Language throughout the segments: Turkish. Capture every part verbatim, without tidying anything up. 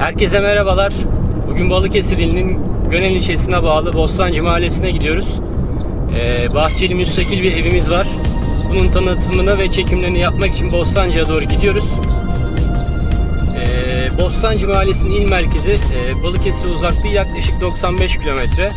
Herkese merhabalar. Bugün Balıkesir ilinin Gönel ilçesine bağlı Bostancı mahallesine gidiyoruz. Ee, bahçeli müstakil bir evimiz var. Bunun tanıtımını ve çekimlerini yapmak için Bostancı'ya doğru gidiyoruz. Ee, Bostancı mahallesinin il merkezi, e, Balıkesir'e uzaklığı yaklaşık doksan beş kilometre.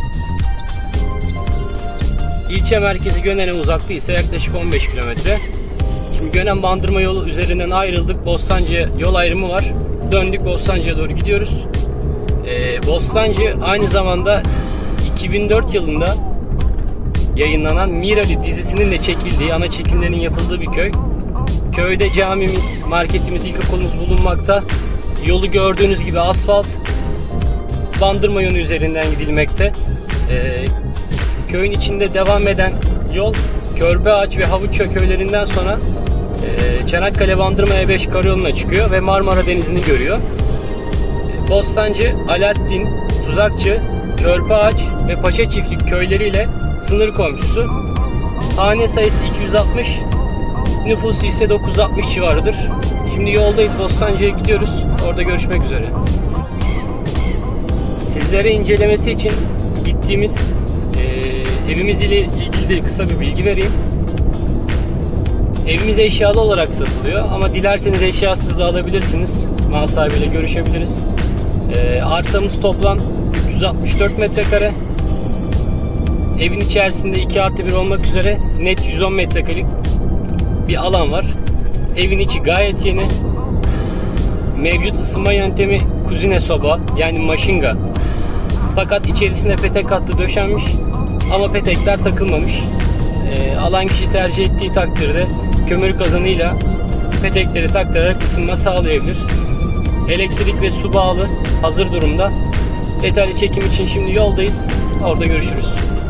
İlçe merkezi Gönel'e uzaklığı ise yaklaşık on beş kilometre. Şimdi Gönen Bandırma yolu üzerinden ayrıldık. Bostancı yol ayrımı var. Döndük, Bostancı'ya doğru gidiyoruz. Ee, Bostancı aynı zamanda iki bin dört yılında yayınlanan Mirali dizisinin de çekildiği, ana çekimlerinin yapıldığı bir köy. Köyde camimiz, marketimiz, ilkokulumuz bulunmakta. Yolu gördüğünüz gibi asfalt. Bandırma yolu üzerinden gidilmekte. Ee, köyün içinde devam eden yol Körbeağaç ve Havuçça köylerinden sonra e, Çanakkale Bandırma E beş karayoluna çıkıyor ve Marmara Denizi'ni görüyor. Bostancı, Alaaddin, Tuzakçı, Körbeağaç ve Paşa Çiftlik köyleriyle sınır komşusu. Hane sayısı iki yüz altmış, nüfusu ise dokuz yüz altmış civarıdır. Şimdi yoldayız, Bostancı'ya gidiyoruz. Orada görüşmek üzere. Sizlere incelemesi için gittiğimiz e, evimiz ile ilgili de kısa bir bilgi vereyim. Evimiz eşyalı olarak satılıyor ama dilerseniz eşyasız da alabilirsiniz. Mal sahibiyle görüşebiliriz. E, arsamız toplam üç yüz altmış dört metrekare. Evin içerisinde iki artı bir olmak üzere net yüz on metrekarelik bir alan var. Evin içi gayet yeni. Mevcut ısınma yöntemi kuzine soba, yani maşinga. Fakat içerisinde petek hattı döşenmiş ama petekler takılmamış. E, alan kişi tercih ettiği takdirde kömür kazanıyla petekleri taktırarak ısınma sağlayabilir. Elektrik ve su bağlı, hazır durumda. Detaylı çekim için şimdi yoldayız. Orada görüşürüz.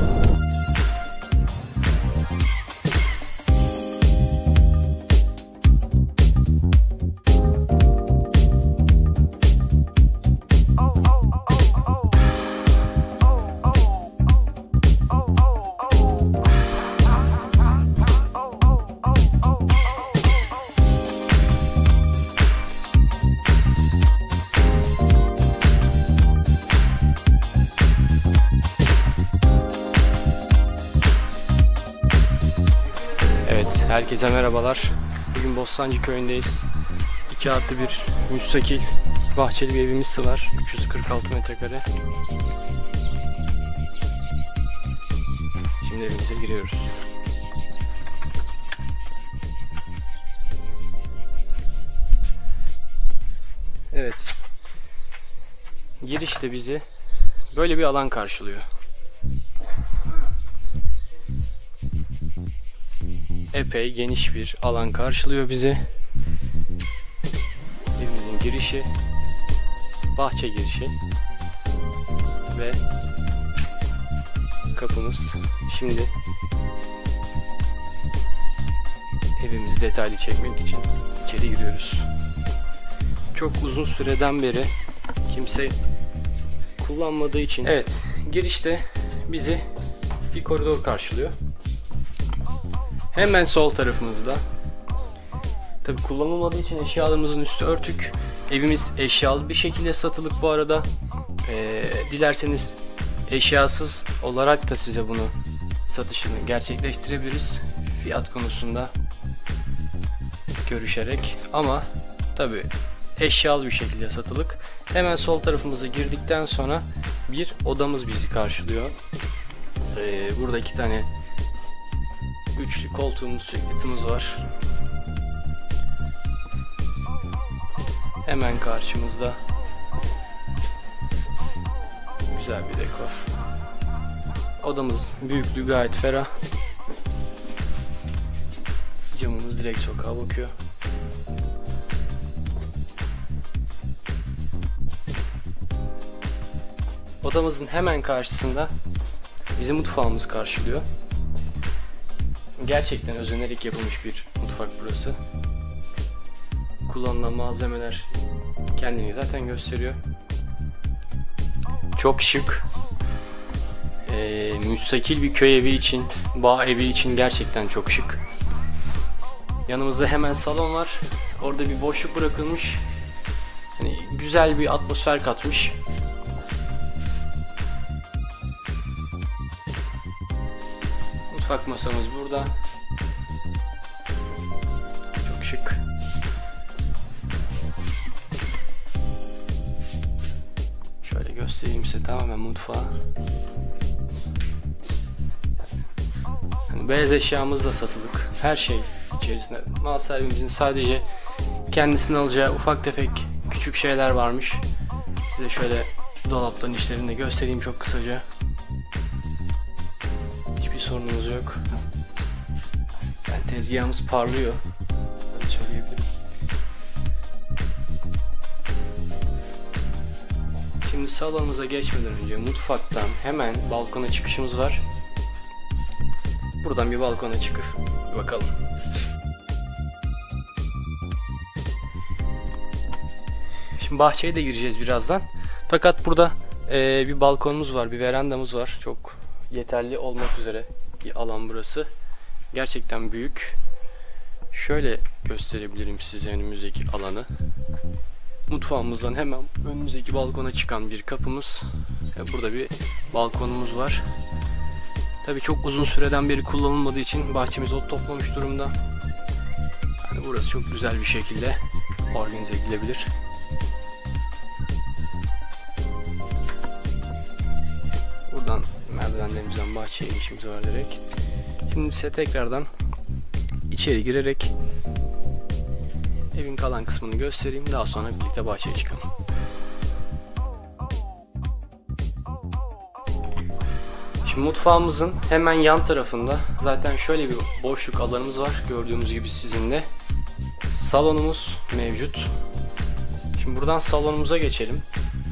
Herkese merhabalar. Bugün Bostancı köyündeyiz. iki artı bir müstakil bahçeli bir evimiz var. üç yüz kırk altı metrekare. Şimdi evimize giriyoruz. Evet. Girişte bizi böyle bir alan karşılıyor. Epey geniş bir alan karşılıyor bizi. Evimizin girişi, bahçe girişi ve kapımız. Şimdi evimizi detaylı çekmek için içeri giriyoruz. Çok uzun süreden beri kimse kullanmadığı için. Evet, girişte bizi bir koridor karşılıyor. Hemen sol tarafımızda. Tabi kullanılmadığı için eşyalarımızın üstü örtük. Evimiz eşyalı bir şekilde satılık bu arada. Ee, dilerseniz eşyasız olarak da size bunu satışını gerçekleştirebiliriz. Fiyat konusunda görüşerek. Ama tabi eşyalı bir şekilde satılık. Hemen sol tarafımıza girdikten sonra bir odamız bizi karşılıyor. Ee, burada iki tane üçlü koltuğumuz, yatağımız var. Hemen karşımızda güzel bir dekor. Odamız büyüklüğü gayet ferah. Camımız direkt sokağa bakıyor. Odamızın hemen karşısında bizi mutfağımız karşılıyor. Gerçekten özenerek yapılmış bir mutfak burası. Kullanılan malzemeler kendini zaten gösteriyor. Çok şık. Ee, müstakil bir köy evi için, bağ evi için gerçekten çok şık. Yanımızda hemen salon var. Orada bir boşluk bırakılmış. hani güzel bir atmosfer katmış. Mutfak masamız burada. Çok şık. Şöyle göstereyim size tamamen mutfağı. Yani beyaz eşyamız da satılık. Her şey içerisinde. Mal sahibimizin sadece kendisine alacağı ufak tefek küçük şeyler varmış. Size şöyle dolapların içlerini de göstereyim çok kısaca. Hiçbir sorunumuz yok. Yani tezgahımız parlıyor. Öyle söyleyebilirim. Şimdi salonumuza geçmeden önce mutfaktan hemen balkona çıkışımız var. Buradan bir balkona çıkıp bakalım. Şimdi bahçeye de gireceğiz birazdan. Fakat burada e, bir balkonumuz var, bir verandamız var. Çok yeterli olmak üzere bir alan burası. Gerçekten büyük. Şöyle gösterebilirim size önümüzdeki alanı. Mutfağımızdan hemen önümüzdeki balkona çıkan bir kapımız. Burada bir balkonumuz var. Tabii çok uzun süreden beri kullanılmadığı için bahçemiz ot toplamış durumda. Yani burası çok güzel bir şekilde organize edilebilir. Buradan merdivenlerimizden bahçeye inişimiz var direkt. Şimdi size tekrardan içeri girerek evin kalan kısmını göstereyim. Daha sonra birlikte bahçeye çıkalım. Şimdi mutfağımızın hemen yan tarafında zaten şöyle bir boşluk alanımız var. Gördüğünüz gibi sizinle. Salonumuz mevcut. Şimdi buradan salonumuza geçelim.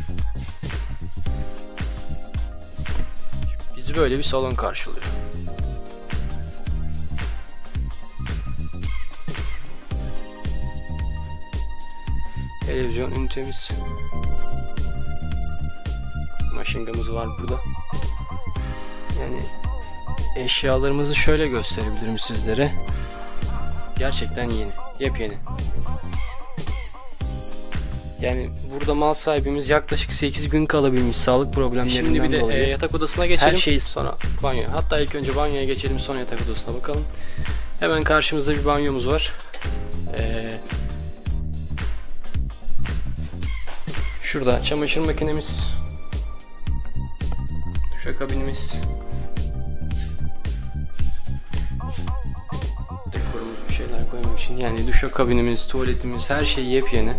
Bizi böyle bir salon karşılıyor. Televizyon ünitemiz. Maşingamız var burada. Yani eşyalarımızı şöyle gösterebilirim sizlere. Gerçekten yeni, yepyeni. Yani burada mal sahibimiz yaklaşık sekiz gün kalabilmiş sağlık problemlerinden dolayı. Şimdi bir de dolayı. E, yatak odasına geçelim. Her şeyi sonra banyo. Hatta ilk önce banyoya geçelim, sonra yatak odasına bakalım. Hemen karşımızda bir banyomuz var. Ee, şurada çamaşır makinemiz, duşakabinimiz, dekorumuz, bir şeyler koymak için. Yani duşakabinimiz, tuvaletimiz, her şey yepyeni.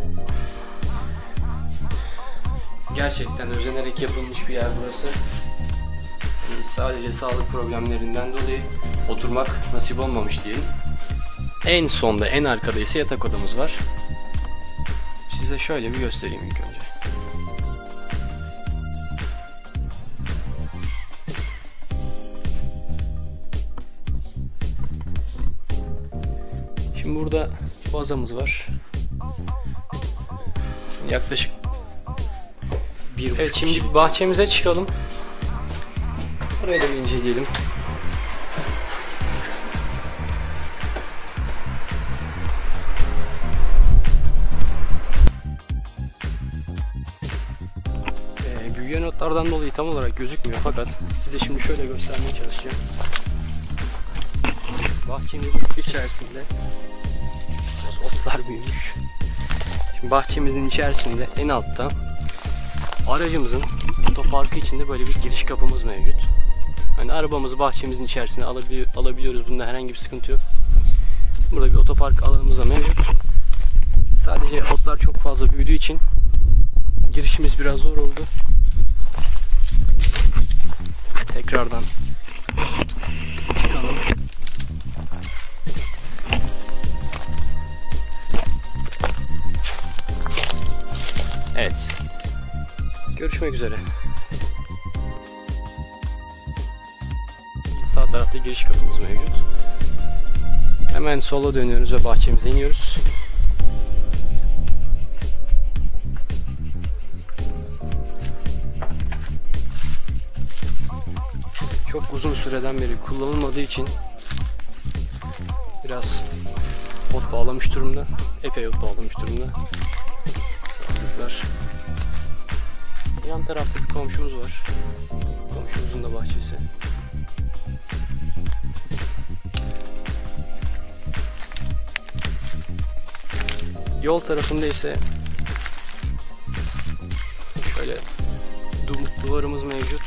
Gerçekten özenerek yapılmış bir yer burası. Yani sadece sağlık problemlerinden dolayı oturmak nasip olmamış diyelim. En sonda, en arkada ise yatak odamız var. Size şöyle bir göstereyim ilk önce. Şimdi burada bazamız var. Yaklaşık bir evet, şimdi bahçemize çıkalım. Burayı da bir inceleyelim. Ee, büyüyen otlardan dolayı tam olarak gözükmüyor fakat size şimdi şöyle göstermeye çalışacağım. Bahçemizin içerisinde otlar büyümüş. Şimdi bahçemizin içerisinde en altta aracımızın otoparkı içinde böyle bir giriş kapımız mevcut. Hani arabamızı bahçemizin içerisine alabili alabiliyoruz. Bunda herhangi bir sıkıntı yok. Burada bir otopark alanımız da mevcut. Sadece otlar çok fazla büyüdüğü için girişimiz biraz zor oldu. Tekrardan çıkalım. Evet. Görüşmek üzere. Sağ tarafta giriş kapımız mevcut. Hemen sola dönüyoruz ve bahçemize iniyoruz. Çok uzun süreden beri kullanılmadığı için biraz ot bağlamış durumda. Epey ot bağlamış durumda. Çocuklar. Yan tarafta bir komşumuz var. Komşumuzun da bahçesi. Yol tarafında ise şöyle du duvarımız mevcut.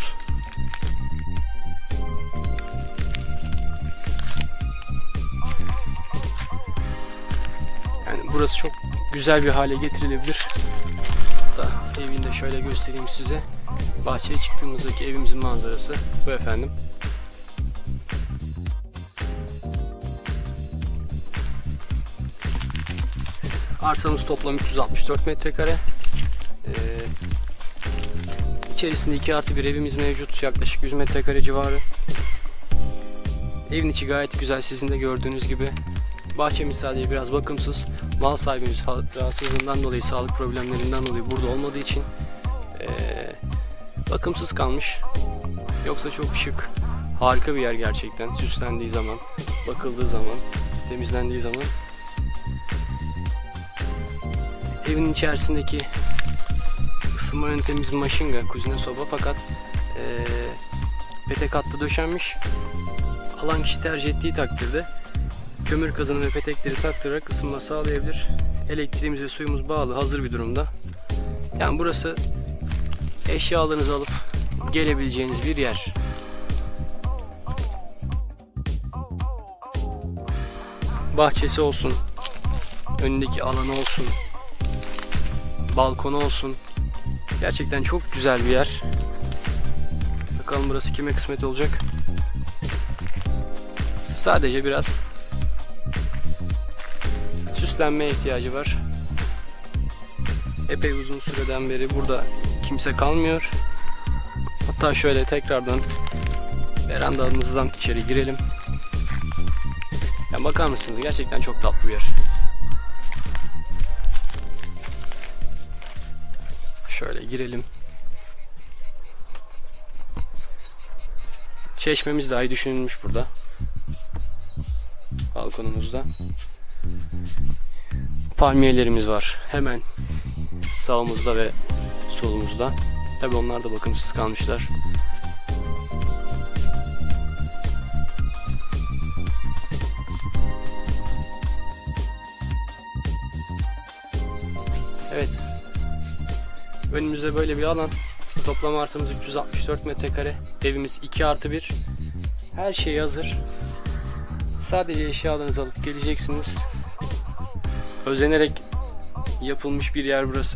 Yani burası çok güzel bir hale getirilebilir. Da evini de şöyle göstereyim size. Bahçeye çıktığımızdaki evimizin manzarası bu efendim. Arsamız toplam üç yüz altmış dört metrekare. Ee, içerisinde iki artı bir evimiz mevcut. Yaklaşık yüz metrekare civarı. Evin içi gayet güzel, sizin de gördüğünüz gibi. Bahçemiz sadece biraz bakımsız. Mal sahibimiz rahatsızlığından dolayı, sağlık problemlerinden dolayı burada olmadığı için ee, bakımsız kalmış. Yoksa çok şık, harika bir yer gerçekten. Süslendiği zaman, bakıldığı zaman, temizlendiği zaman. Evin içerisindeki ısınma yöntemimiz maşinga, kuzine soba, fakat ee, petek hattı döşenmiş. Alan kişi tercih ettiği takdirde kömür kazanı ve petekleri taktırarak ısınma sağlayabilir. Elektriğimiz ve suyumuz bağlı, hazır bir durumda. Yani burası eşyalarınızı alıp gelebileceğiniz bir yer. Bahçesi olsun, önündeki alanı olsun, balkonu olsun. Gerçekten çok güzel bir yer. Bakalım burası kime kısmet olacak. Sadece biraz süslenmeye ihtiyacı var. Epey uzun süreden beri burada kimse kalmıyor. Hatta şöyle tekrardan verandamızdan içeri girelim. Ya bakar mısınız? Gerçekten çok tatlı bir yer. Şöyle girelim. Çeşmemiz dahi düşünülmüş burada. Balkonumuzda. Palmiyelerimiz var. Hemen sağımızda ve solumuzda. Tabii onlar da bakımsız kalmışlar. Evet. Önümüzde böyle bir alan. Toplam arsamız üç yüz altmış dört metrekare. Evimiz iki artı bir. Her şey hazır. Sadece eşyalarınızı alıp geleceksiniz. Özenerek yapılmış bir yer burası.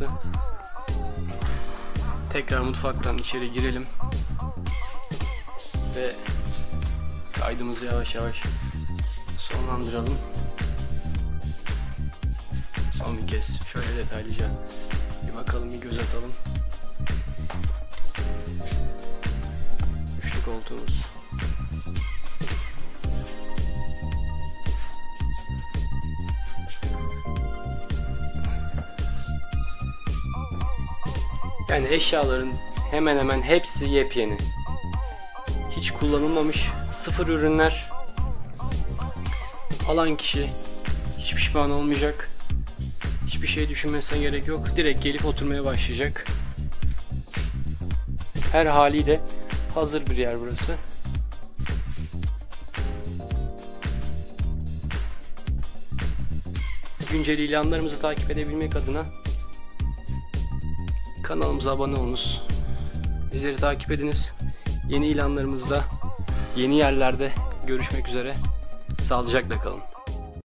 Tekrar mutfaktan içeri girelim. Ve kaydımızı yavaş yavaş sonlandıralım. Son bir kez şöyle detaylıca bir bakalım, bir göz atalım. Üçlü koltuğumuz. Yani eşyaların hemen hemen hepsi yepyeni. Hiç kullanılmamış, sıfır ürünler. Alan kişi hiç pişman olmayacak. Hiçbir şey düşünmesine gerek yok. Direkt gelip oturmaya başlayacak. Her haliyle hazır bir yer burası. Güncel ilanlarımızı takip edebilmek adına kanalımıza abone olunuz. Bizleri takip ediniz. Yeni ilanlarımızda, yeni yerlerde görüşmek üzere. Sağlıcakla kalın.